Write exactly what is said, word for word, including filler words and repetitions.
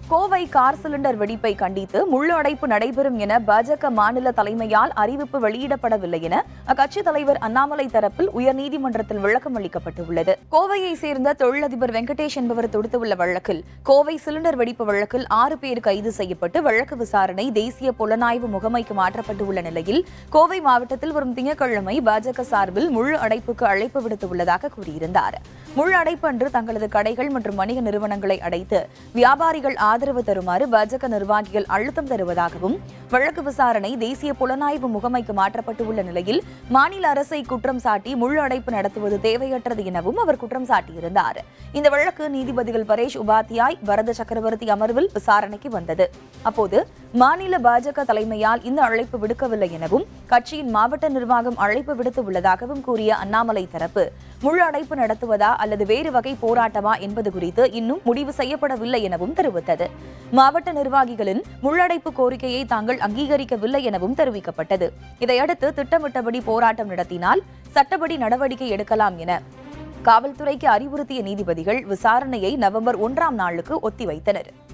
Kovai car cylinder வெடிப்பை கண்டித்து முழு அடைப்பு நடைபெறும் என பாஜக மாநில தலைமையால் அறிவிப்பு வெளியிடப்படவில்லை என அக்கட்சித் தலைவர் அண்ணாமலை தரப்பில் உயர்நீதிமன்றத்தில் விளக்கம் அளிக்கப்பட்டுள்ளது. கோவையை சேர்ந்த தொழிலதிபர் வெங்கடேஷ் என்பவர் தொடுத்துள்ள வழக்கில் கோவை சிலிண்டர் வெடிப்பு வழக்கில் ஆறு பேர் கைது செய்யப்பட்டு வழக்கு விசாரணை தேசிய புலனாய்வு முகமைக்கு மாற்றப்பட்டுள்ள நிலையில் கோவை மாவட்டத்தில் வரும் திங்கட்கிழமை பாஜக சார்பில் முழு அடைப்புக்கு அழைப்பு விடுத்துள்ளதாக கூறியிருந்தார். முழு அடைப்பு அன்று தங்களது கடைகள் மற்றும் வணிக நிறுவனங்களை அடைத்து வியாபாரிகள் ஆதரவு தருமாறு பாஜக நிர்வாகிகள் அழுத்தம் தருவதாகவும் வழக்கு விசாரணை தேசிய புலனாய்வு முகமைக்கு மாற்றப்பட்டுள்ள நிலையில் மாநில அரசை குற்றம் சாட்டி முழு அடைப்பு நடத்துவது தேவையற்றது எனவும் அவர் குற்றம் சாட்டியிருந்தார். இந்த வழக்கு நீதிபதிகள் பரேஷ் உபாத்யாய் வரத சக்கரவர்த்தி அமர்வில் விசாரணைக்கு வந்தது. அப்போது மாநில பாஜக தலைமையால் இந்த அழைப்பு விடுக்கவில்லை எனவும் கட்சியின் மாவட்ட நிர்வாகம் அழைப்பு விடுத்து உள்ளதாகவும் கூறிய அண்ணாமலை தரப்பு முழு அடைப்பு நடத்துவதா அல்லது வேறு வகை போராட்டமா என்பது குறித்து இன்னும் முடிவு செய்யப்படவில்லை எனவும் தெரிவித்தது. மாவட்ட நிர்வாகிகளின் முள்ளடைப்பு கோரிக்கையை தாங்கள் அங்கீகரிக்கவில்லை எனவும் தெரிவிக்கப்பட்டது. இதையடுத்து திட்டமிட்டபடி போராட்டம் நடத்தினால் சட்டப்படி நடவடிக்கை எடுக்கலாம் என காவல்துறைக்கு அறிவுறுத்திய நீதிபதிகள் விசாரணையை நவம்பர் ஒன்றாம் நாளுக்கு ஒத்திவைத்தனர்.